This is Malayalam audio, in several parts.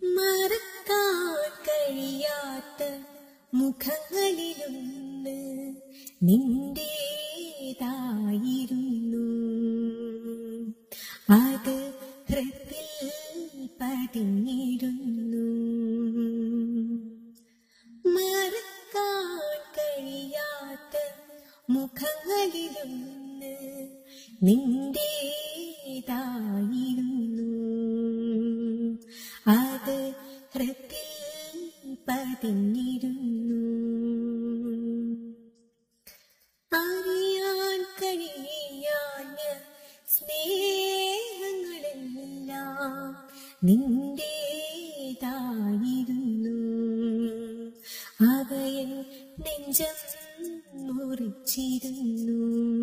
മറക്കാൻ കഴിയാത്ത മുഖങ്ങളിലൊന്ന് നിന്റേതായിരുന്നു. അത് ഹൃത്തിൽ പതിഞ്ഞിരുന്നു. മറക്കാൻ കഴിയാത്ത മുഖങ്ങളിലൊന്ന് നിന്റേതായിരുന്നു. അത് ഹൃത്തിൽ പതിഞ്ഞിരുന്നു. അറിയാൻ കഴിയാഞ്ഞ സ്നേഹങ്ങളെല്ലാം നിന്റേതായിരുന്നു. അവയൻ നെഞ്ചം മുറിച്ചിരുന്നു.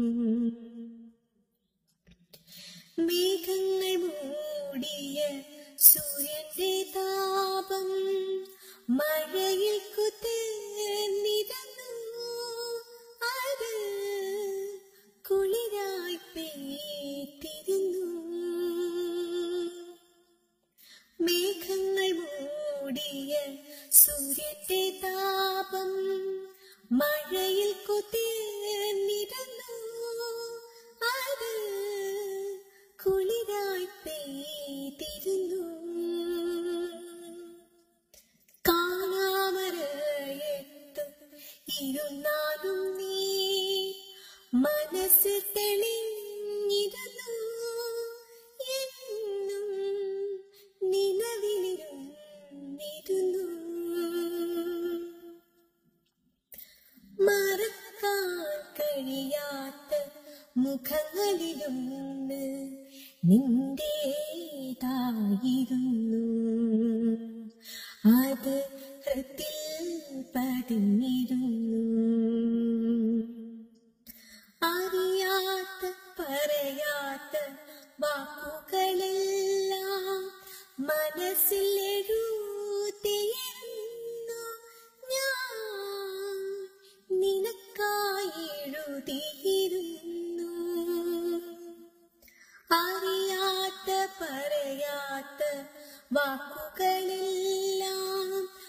മേഘങ്ങൾ മൂടിയ സൂര്യന്റെ താപം മഴയിൽ കുതിർന്നിരുന്നു. അത് കുളിരായി പെയ്തിരുന്നു. മേഘങ്ങൾ മൂടിയ സൂര്യന്റെ താപം മഴയിൽ കുതിർന്നിരുന്നു. അത് കുളിരായി പെയ്തിരുന്നു. കാണാമറയത്ത് ഇരുന്നാലും നീ മനസ്സിൽ തെളിഞ്ഞിരുന്നു. എന്നും നിലവിലിരുന്നിരുന്നു. മറക്കാൻ കഴിയാത്ത മുഖങ്ങളിലൊന്ന് നിന്റേതായിരുന്നു. അത് ഹൃത്തിൽ പതിഞ്ഞിരുന്നു. അറിയാത്ത പറയാത്ത വാക്കുകളെല്ലാം മനസ്സിൽ എഴുതിയിരുന്നു. ഞാൻ നിനക്കായി എഴുതിയിരുന്നു. അറിയാത്ത പറയാത്ത വാക്കുകളെല്ലാം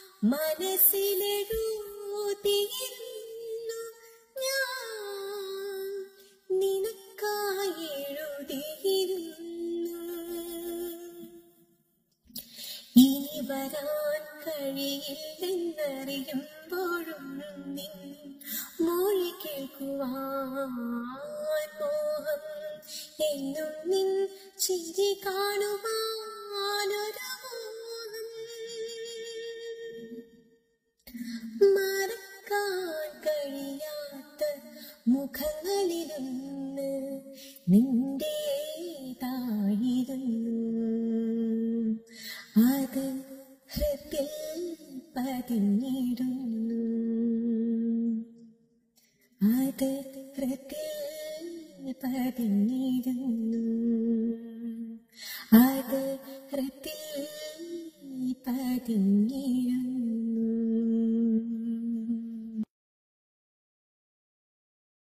മനസ്സിലെഴുതിയിരുന്നു. ഞാൻ നിനക്കായി എഴുതിയിരുന്നു. ഇനി വരാൻ കഴിയില്ലെന്നറിയുമ്പോഴും നിൻ മൊഴി കേൾക്കുവാൻ മോഹം. എന്നും നിൻ ചിരി കാണുവാനൊരു മോഹം. മറക്കാൻ കഴിയാത്ത മുഖങ്ങളിലൊന്ന് നിന്റേതായിരുന്നു. അത് ഹൃത്തിൽ പതിഞ്ഞിരുന്നു. അത് ഹൃത്തിൽ പതിഞ്ഞിരുന്നു.